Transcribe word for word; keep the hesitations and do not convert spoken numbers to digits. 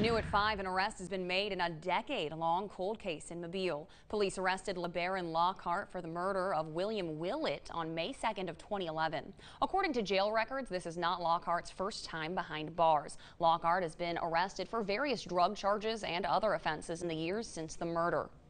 New at five, an arrest has been made in a decade-long cold case in Mobile. Police arrested LeBaron Lockhart for the murder of William Willett on May second of twenty eleven. According to jail records, this is not Lockhart's first time behind bars. Lockhart has been arrested for various drug charges and other offenses in the years since the murder.